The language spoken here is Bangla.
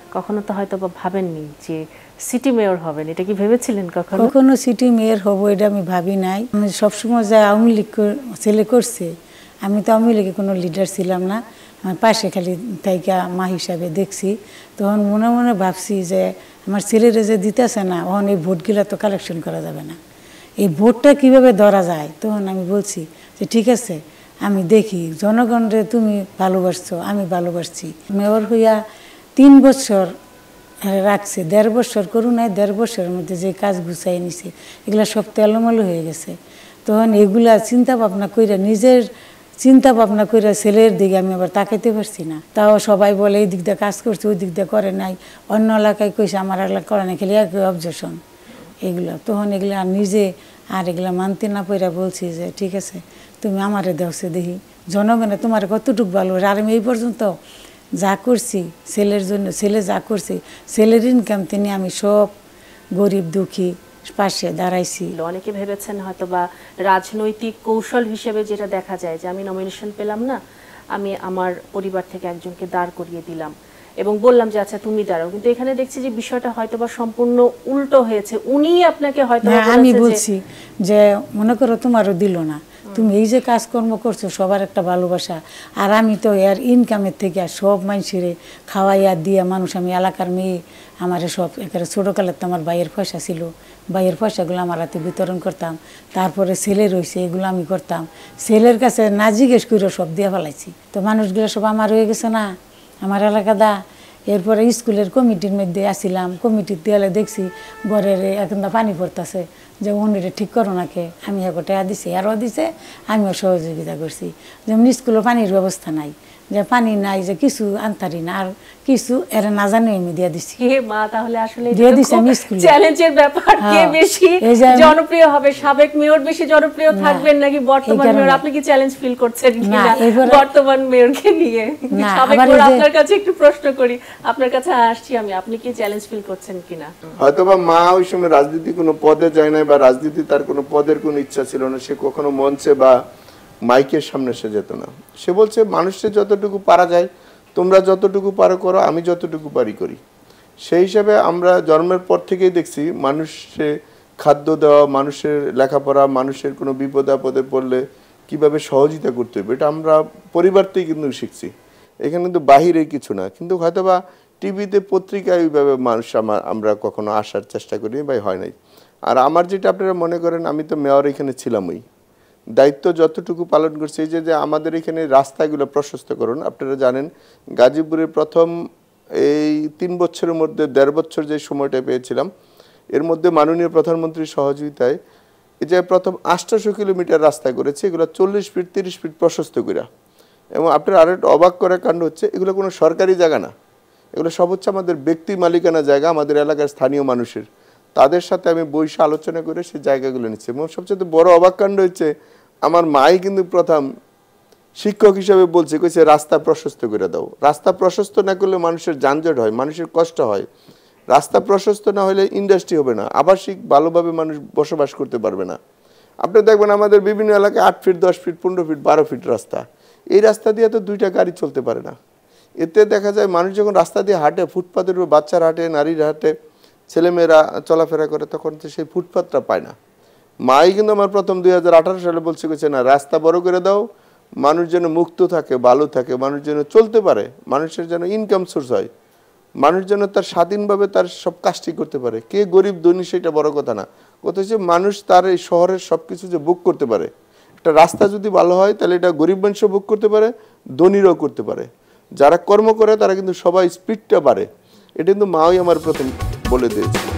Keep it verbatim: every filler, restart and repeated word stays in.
কখনো তো হয়তো বা ভাবেননি যে সিটি মেয়র হবেন, এটা কি ভেবেছিলেন কখনো? কখনো সিটি মেয়র হব এটা আমি ভাবি নাই। আমি সবসময় যা আওয়ামী লীগ ছেলে করছে, আমি তো আওয়ামী লীগে কোনো লিডার ছিলাম না, আমার পাশে খালি তাইকা মা হিসাবে দেখছি। তখন মনে মনে ভাবছি যে আমার ছেলেরা যে দিতেছে না, তখন এই ভোটগুলো তো কালেকশন করা যাবে না, এই ভোটটা কিভাবে ধরা যায়। তখন আমি বলছি যে ঠিক আছে, আমি দেখি জনগণরে তুমি ভালোবাসছো, আমি ভালোবাসছি। মেয়র হইয়া তিন বছর রাখছে, দেড় বছর করুন নাই, দেড় বছরের মধ্যে যে কাজ গুছাই নিছে এগুলো সব তেলমলো হয়ে গেছে। তখন এগুলা চিন্তা ভাবনা কইরা, নিজের চিন্তা ভাবনা কইরা ছেলের দিকে আমি আবার তাকাইতে পারছি না। তাও সবাই বলে এই দিক দিয়ে কাজ করছে, ওই দিক দিয়ে করে নাই, অন্য এলাকায় কইছে, আমার এলাকা করে না, খেলে একই অবজেকশন এগুলো। তখন এগুলো নিজে আর এগুলো মানতে না পইরা বলছি যে ঠিক আছে, তুমি আমারে দেওছে দেখি জনগণে তোমার কতটুকু ভালো। আর আমি এই পর্যন্ত যা করছি ছেলের জন্য, ছেলে যা করছি ছেলের ইনকাম তিনি আমি সব গরিব দুঃখী পাশে দাঁড়াইছি। অনেকে ভেবেছেন হয়তো বা রাজনৈতিক কৌশল হিসেবে যেটা দেখা যায় যে আমি নমিনেশন পেলাম না, আমি আমার পরিবার থেকে একজনকে দাঁড় করিয়ে দিলাম এবং বললাম যে আচ্ছা তুমি দাঁড়াও, কিন্তু এখানে দেখছি যে বিষয়টা হয়তো বা সম্পূর্ণ উল্টো হয়েছে। উনি আপনাকে হয়তো, আমি বলছি যে মনে করো তোমারও দিল না, তুমি এই যে কাজকর্ম করছো সবার একটা ভালোবাসা, আর আমি তো এর ইনকামের থেকে সব মানুষের খাওয়াইয়া দিয়া মানুষ, আমি এলাকার মেয়ে, আমার সব একেবারে ছোটোকালের তো আমার ভাইয়ের পয়সা ছিল, ভাইয়ের পয়সাগুলো আমার হাতে বিতরণ করতাম। তারপরে ছেলে রয়েছে এগুলো আমি করতাম, ছেলের কাছে না জিজ্ঞেস করে সব দিয়ে ফেলাইছি। তো মানুষগুলো সব আমার হয়ে গেছে না, আমার এলাকাদা। এরপরে স্কুলের কমিটির মধ্যে আসিলাম, কমিটির দেয়ালে দেখছি ঘরের এখন পানি পড়তেছে, যে উনিরে ঠিক করো নাকে, আমি এক টাকা দিছি, আরও দিছে, আমিও সহযোগিতা করছি। যেমন স্কুলে পানির ব্যবস্থা নাই, যে পানি নাই, যে কিছু আনতারি না, আর কিছু এরা না জানি আমি দিয়ে দিছি। মা তাহলে আসলে দিয়ে দিছি আমি স্কুলে। চ্যালেঞ্জের ব্যাপার, কে বেশি জনপ্রিয় হবে, সাবেক মেয়র বেশি জনপ্রিয় থাকবেন নাকি বর্তমান মেয়র? আপনি কি চ্যালেঞ্জ ফিল করছেন কিনা বর্তমান মেয়রকে নিয়ে? সাবেক মেয়র আপনার কাছে একটু প্রশ্ন করি, আপনার কাছে আসছি আমি, আপনি কি চ্যালেঞ্জ ফিল করছেন কিনা? হয়তোবা মা ওই সময় রাজনীতি কোনো পদে যায় না, বা রাজনীতি তার কোনো পদের কোনো ইচ্ছা ছিল না, সে কখনো মঞ্চে বা মাইকের সামনে সে যেত না। সে বলছে মানুষের যতটুকু পারা যায়, তোমরা যতটুকু পারো করো, আমি যতটুকু পারি করি। সেই হিসাবে আমরা জন্মের পর থেকেই দেখছি মানুষে খাদ্য দেওয়া, মানুষের লেখাপড়া, মানুষের কোনো বিপদ আপদে পড়লে কিভাবে সহযোগিতা করতে হবে, এটা আমরা পরিবার থেকে কিন্তু শিখছি। এখানে কিন্তু বাহিরে কিছু না, কিন্তু হয়তোবা টিভিতে পত্রিকায় ওইভাবে মানুষ আমার আমরা কখনো আসার চেষ্টা করি বা হয় নাই। আর আমার যেটা আপনারা মনে করেন, আমি তো মেয়র এখানে ছিলামই, দায়িত্ব যতটুকু পালন করছে। এই যে আমাদের এখানে রাস্তাগুলো প্রশস্ত করুন, আপনারা জানেন গাজীপুরে প্রথম এই তিন বছরের মধ্যে দেড় বছর যে সময়টা পেয়েছিলাম, এর মধ্যে মাননীয় প্রধানমন্ত্রীর সহযোগিতায় এই যে প্রথম আটশোশো কিলোমিটার রাস্তা করেছে, এগুলো চল্লিশ ফিট তিরিশ ফিট প্রশস্ত করা। এবং আপনার আরও একটা অবাক করার কাণ্ড হচ্ছে, এগুলো কোনো সরকারি জায়গা না, এগুলো সব হচ্ছে আমাদের ব্যক্তি মালিকানা জায়গা, আমাদের এলাকার স্থানীয় মানুষের। তাদের সাথে আমি বসে আলোচনা করে সেই জায়গাগুলো নিচ্ছি। এবং সবচেয়ে বড় অবাক কাণ্ড হচ্ছে, আমার মাই কিন্তু প্রথম শিক্ষক হিসাবে বলছে, কইছে রাস্তা প্রশস্ত করে দাও। রাস্তা প্রশস্ত না করলে মানুষের যানজট হয়, মানুষের কষ্ট হয়। রাস্তা প্রশস্ত না হলে ইন্ডাস্ট্রি হবে না, আবাসিক ভালোভাবে মানুষ বসবাস করতে পারবে না। আপনি দেখবেন আমাদের বিভিন্ন এলাকায় আট ফিট দশ ফিট পনেরো ফিট বারো ফিট রাস্তা, এই রাস্তা দিয়ে তো দুইটা গাড়ি চলতে পারে না। এতে দেখা যায় মানুষ যখন রাস্তা দিয়ে হাঁটে, ফুটপাতের উপর বাচ্চারা হাঁটে, নারীরা হাঁটে, ছেলেমেয়েরা চলাফেরা করে, তখন তো সেই ফুটপাতটা পায় না। মাই কিন্তু আমার প্রথম দুই হাজার আঠারো সালে বলছে, গেছে না রাস্তা বড় করে দাও, মানুষ যেন মুক্ত থাকে, ভালো থাকে, মানুষ যেন চলতে পারে, মানুষের যেন ইনকাম সোর্স হয়, মানুষ যেন তার স্বাধীনভাবে তার সব কাজটি করতে পারে। কে গরিব ধনী সেটা বড় কথা না, কথা হচ্ছে মানুষ তার এই শহরের সব কিছু যে বুক করতে পারে। একটা রাস্তা যদি ভালো হয় তাহলে এটা গরিব মানুষও বুক করতে পারে, ধনীরাও করতে পারে। যারা কর্ম করে তারা কিন্তু সবাই স্পিডটা বাড়ে। এটা কিন্তু মাই আমার প্রথম বলে দিয়েছে।